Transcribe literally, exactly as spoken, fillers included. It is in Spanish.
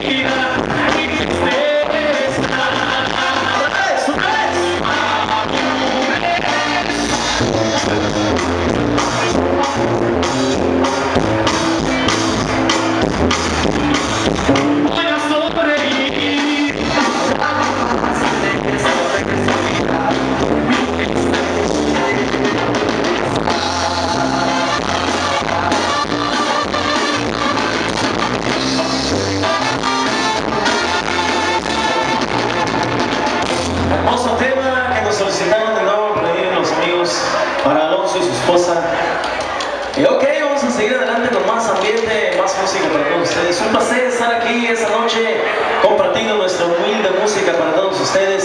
Y ok, vamos a seguir adelante con más ambiente, más música para todos ustedes. Un placer estar aquí esta noche compartiendo nuestra humilde música para todos ustedes.